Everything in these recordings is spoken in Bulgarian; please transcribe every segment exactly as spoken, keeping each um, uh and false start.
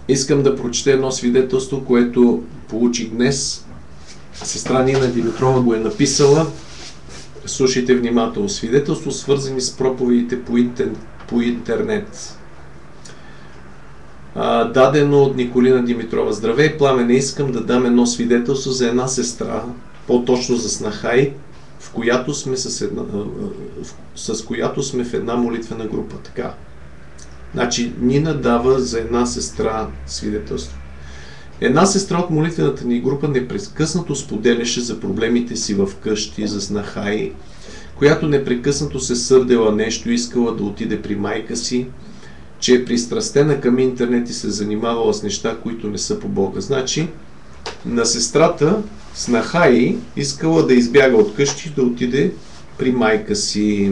Искам да прочета едно свидетелство, което получих днес. Сестра Нина Димитрова го е написала. Слушайте внимателно. Свидетелство, свързани с проповедите по, интер... по интернет. А, дадено от Николина Димитрова. Здравей, Пламене, искам да дам едно свидетелство за една сестра, по-точно за снахай, в която сме с, една, с която сме в една молитвена група. Така. Значи, Нина дава за една сестра свидетелство. Една сестра от молитвената ни група непрекъснато споделяше за проблемите си в къщи, за снахай, която непрекъснато се сърдела нещо, искала да отиде при майка си, че е пристрастена към интернет и се занимавала с неща, които не са по Бога. Значи, на сестрата снахай искала да избяга от къщи, да отиде при майка си.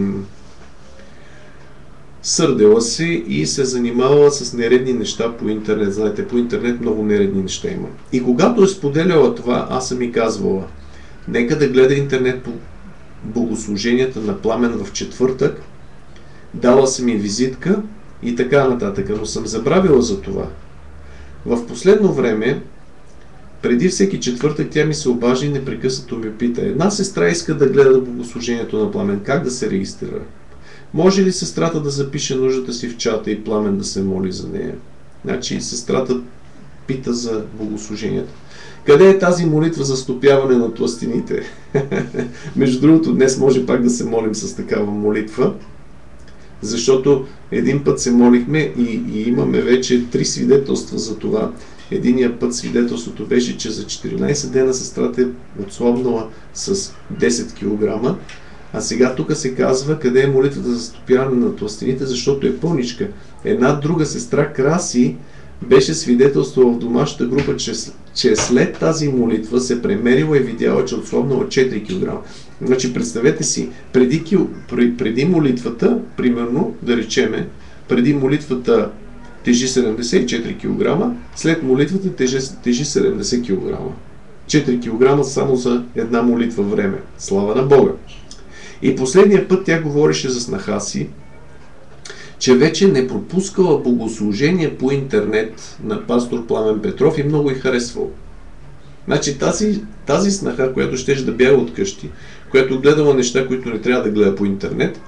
Сърдела се и се занимавала с нередни неща по интернет. Знаете, по интернет много нередни неща има. И когато е споделяла това, аз съм и казвала, нека да гледа интернет по богослуженията на Пламен в четвъртък, дала съм и визитка и така нататък, но съм забравила за това. В последно време, преди всеки четвъртък, тя ми се обажи и непрекъснато ми пита, една сестра иска да гледа богослужението на Пламен, как да се регистрира? Може ли сестрата да запише нуждата си в чата и Пламен да се моли за нея? Значи сестрата пита за богослужението. Къде е тази молитва за стопяване на тлъстините? Между другото, днес може пак да се молим с такава молитва, защото един път се молихме и, и имаме вече три свидетелства за това. Единия път свидетелството беше, че за четиринайсет дена сестрата е отслабнала с десет килограма, а сега тук се казва къде е молитвата за стопяване на тлъстините, защото е пълничка. Една друга сестра Краси беше свидетелство в домашната група, че, че след тази молитва се премерила и видяла, че отслабнала четири килограма. Значи представете си, преди, кил, преди молитвата, примерно, да речеме, преди молитвата тежи седемдесет и четири килограма, след молитвата тежи, тежи седемдесет килограма. четири килограма само за една молитва време. Слава на Бога! И последния път тя говореше за снаха си, че вече не пропускала богослужение по интернет на пастор Пламен Петров и много й харесвал. Значи тази, тази снаха, която щеше да бяга от къщи, която гледала неща, които не трябва да гледа по интернет,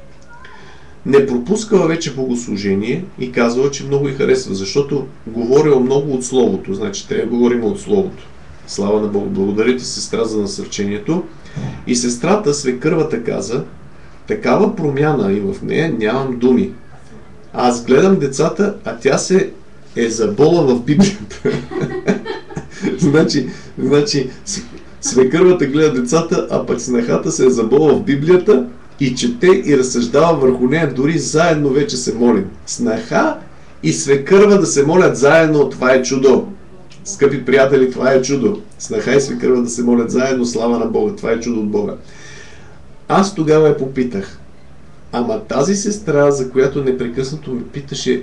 не пропускала вече богослужение и казала, че много й харесва, защото говорила много от Словото. Значи трябва да говорим от Словото. Слава на Бога! Благодаря ти, сестра, за насърчението. И сестрата, свекървата, каза, такава промяна и в нея нямам думи. Аз гледам децата, а тя се е забола в Библията. значи, значи, свекървата гледа децата, а пък снахата се е забола в Библията и чете и разсъждава върху нея, дори заедно вече се молим. Снаха и свекърва да се молят заедно, това е чудо. Скъпи приятели, това е чудо. Снаха и свекърва да се молят заедно, слава на Бога. Това е чудо от Бога. Аз тогава я попитах, ама тази сестра, за която непрекъснато ме питаше,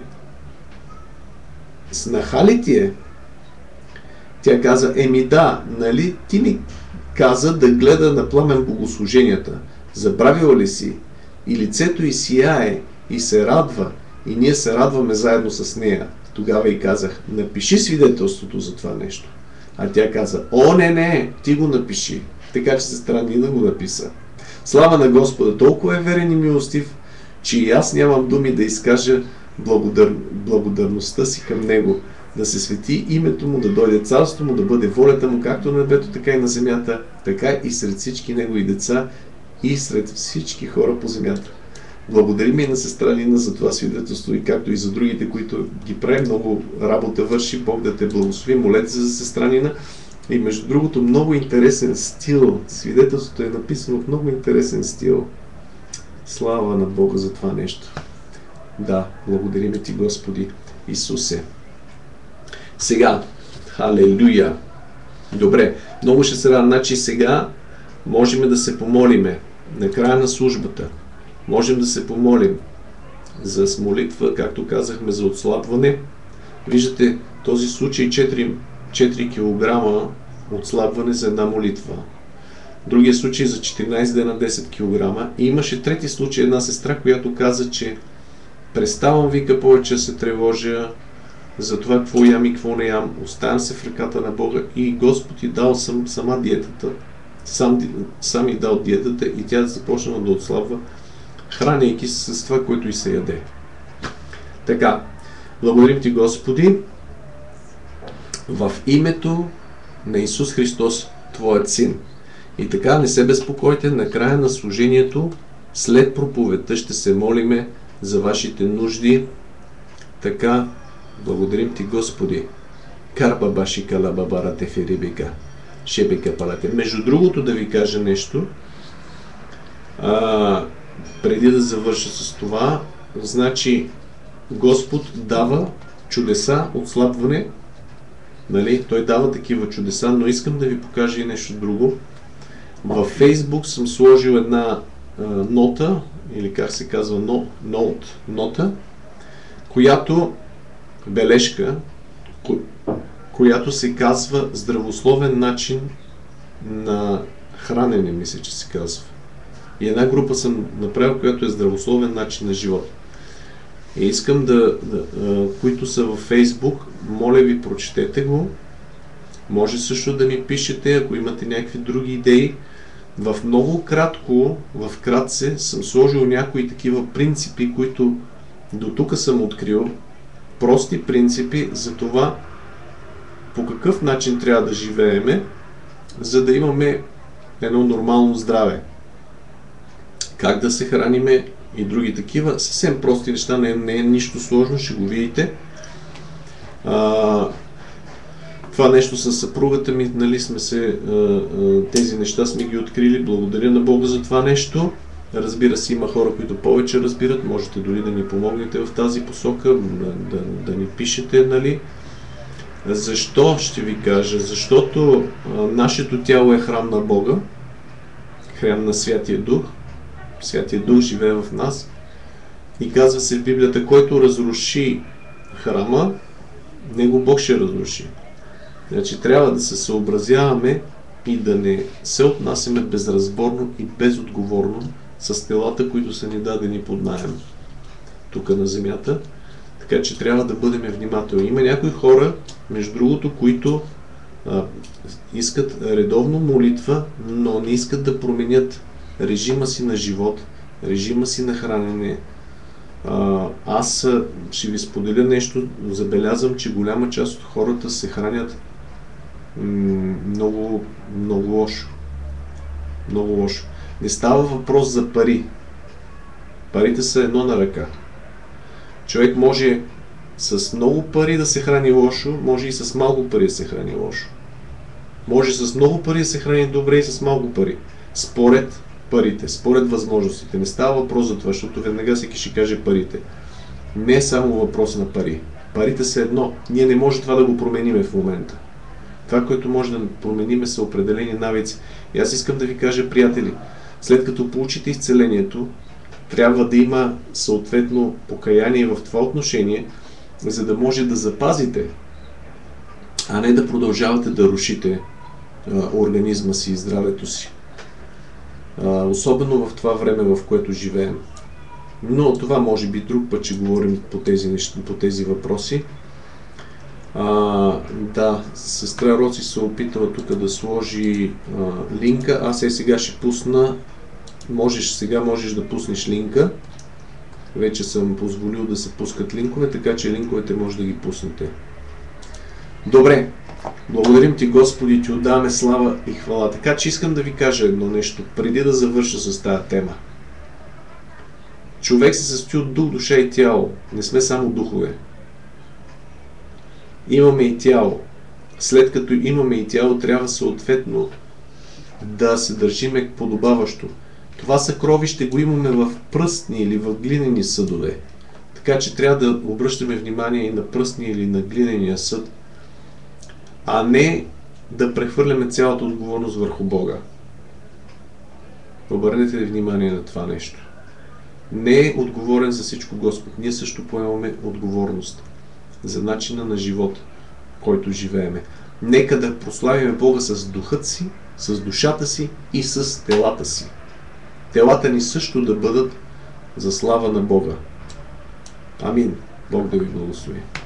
снаха ли ти е? Тя каза, еми да, нали ти ми каза да гледа на Пламен богослуженията. Забравила ли си? И лицето й сияе и се радва. И ние се радваме заедно с нея. Тогава й казах, напиши свидетелството за това нещо. А тя каза, о, не, не, ти го напиши. Така че сестра Нина го написа. Слава на Господа, толкова е верен и милостив, че и аз нямам думи да изкажа благодар... благодарността си към Него, да се свети името Му, да дойде царството Му, да бъде волята Му, както на небето, така и на земята, така и сред всички Негови деца и сред всички хора по земята. Благодарим и на сестра Нина за това свидетелство и както и за другите, които ги прави. Много работа върши. Бог да те благослови. Молете се за сестра Нина. И между другото, много интересен стил. Свидетелството е написано в много интересен стил. Слава на Бога за това нещо. Да, благодарим ти, Господи Исусе. Сега, халелуя. Добре, много ще се радвам. Значи сега можем да се помолиме на края на службата. Можем да се помолим за молитва, както казахме, за отслабване. Виждате, този случай четири килограма отслабване за една молитва. Другия случай за четиринайсет дена десет килограма. И имаше трети случай, една сестра, която каза, че преставам, вика, повече се тревожа, за това какво ям и какво не ям, оставям се в ръката на Бога и Господ ти дал съм, сама диетата, сам, сам и дал диетата и тя започна да отслабва, храняйки се с това, което и се яде. Така, благодарим ти, Господи, в името на Исус Христос, Твоят Син. И така, не се безпокойте, на края на служението, след проповедта ще се молиме за вашите нужди. Така, благодарим ти, Господи. Карба баши калаба барате ферибека. Шебека палате. Между другото, да ви кажа нещо, а, преди да завърша с това, значи Господ дава чудеса, отслабване, нали? Той дава такива чудеса, но искам да ви покажа и нещо друго. Във Фейсбук съм сложил една а, нота, или как се казва, но, ноут, нота, която бележка, ко, която се казва здравословен начин на хранене, мисля, че се казва. И една група съм направил, която е здравословен начин на живот. И искам да, да а, които са във Фейсбук, моля ви, прочетете го. Може също да ми пишете, ако имате някакви други идеи. В много кратко, в кратце, съм сложил някои такива принципи, които до тук съм открил. Прости принципи за това по какъв начин трябва да живееме, за да имаме едно нормално здраве. Как да се храниме и други такива. Съвсем прости неща, не, не е нищо сложно, ще го видите. А, това нещо с съпругата ми, нали, сме се, а, а, тези неща сме ги открили. Благодаря на Бога за това нещо. Разбира се, има хора, които повече разбират. Можете дори да ни помогнете в тази посока, да, да, да ни пишете, нали. Защо, ще ви кажа? Защото а, нашето тяло е храм на Бога, храм на Святия Дух. Святия Дух живее в нас. И казва се в Библията, който разруши храма, него Бог ще разруши. Значи трябва да се съобразяваме и да не се отнасяме безразборно и безотговорно с телата, които са ни дадени под наем тук на земята. Така че трябва да бъдем внимателни. Има някои хора, между другото, които а, искат редовно молитва, но не искат да променят режима си на живот, режима си на хранене. А, аз ще ви споделя нещо, забелязвам, че голяма част от хората се хранят м- много, много лошо. Много лошо. Не става въпрос за пари. Парите са едно на ръка. Човек може с много пари да се храни лошо, може и с малко пари да се храни лошо. Може с много пари да се храни добре и с малко пари. Според парите, според възможностите. Не става въпрос за това, защото веднага всеки ще каже парите. Не е само въпрос на пари. Парите са едно. Ние не можем това да го промениме в момента. Това, което може да промениме, са определени навици. И аз искам да ви кажа, приятели, след като получите изцелението, трябва да има съответно покаяние в това отношение, за да може да запазите, а не да продължавате да рушите а, организма си и здравето си. А, особено в това време, в което живеем. Но това може би друг път ще говорим по тези, неща, по тези въпроси. А, да, сестра Роци се опитала тук да сложи а, линка. Аз е сега ще пусна. Можеш, сега можеш да пуснеш линка. Вече съм позволил да се пускат линкове, така че линковете може да ги пуснете. Добре, благодарим ти, Господи, ти отдаваме слава и хвала. Така че искам да ви кажа едно нещо, преди да завърша с тази тема. Човек се състои от дух, душа и тяло. Не сме само духове. Имаме и тяло. След като имаме и тяло, трябва съответно да се държиме подобаващо. Това съкровище го имаме в пръстни или в глинени съдове. Така че трябва да обръщаме внимание и на пръстния или на глинения съд, а не да прехвърляме цялата отговорност върху Бога. Обърнете ли внимание на това нещо? Не е отговорен за всичко Господ. Ние също поемаме отговорност за начина на живот, който живееме. Нека да прославяме Бога с духът си, с душата си и с телата си. Телата ни също да бъдат за слава на Бога. Амин. Бог да ви благослови.